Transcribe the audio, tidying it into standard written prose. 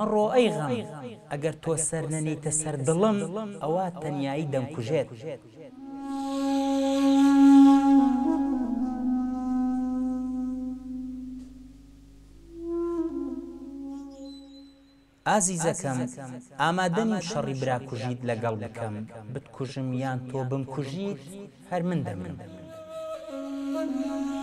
مەڕۆ ئەی غەم ئەگەر تۆ سەر نەنیتە سەر دڵم ئەوە تەنیایی دەمکوژێت ئازیزەکەم ئامادەنیم شەڕی براکوژیت لەگەڵ بکەم بتکوژم یان تۆ بمکوژیت هەر من دەمن